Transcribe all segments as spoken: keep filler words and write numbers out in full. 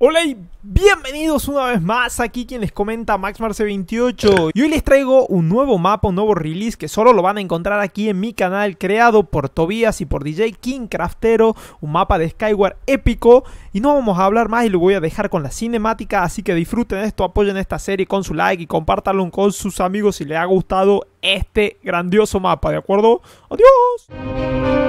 Hola y bienvenidos una vez más, aquí quien les comenta Max Marce veintiocho. Y hoy les traigo un nuevo mapa, un nuevo release que solo lo van a encontrar aquí en mi canal, creado por Tobías y por D J King Craftero. Un mapa de Skyward épico. Y no vamos a hablar más y lo voy a dejar con la cinemática, así que disfruten esto, apoyen esta serie con su like y compártanlo con sus amigos si les ha gustado este grandioso mapa, ¿de acuerdo? ¡Adiós!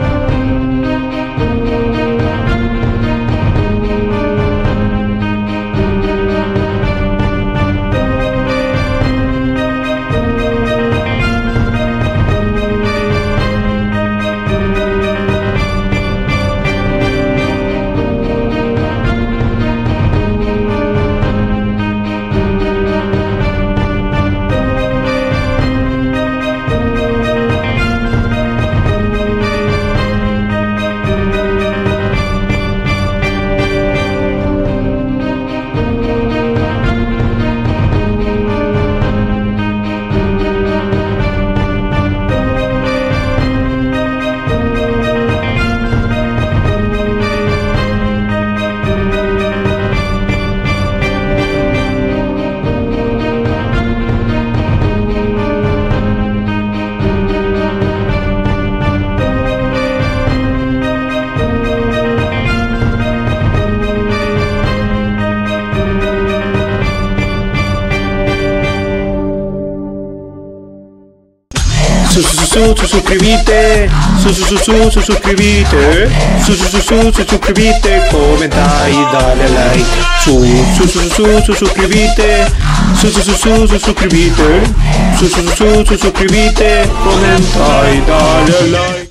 Su su su su suscribite, su su su su su suscribite, su su su su su suscribite, comenta y dale like. Su su su su su suscribite, su su su su su suscribite, su su su su suscribite, comenta y dale like.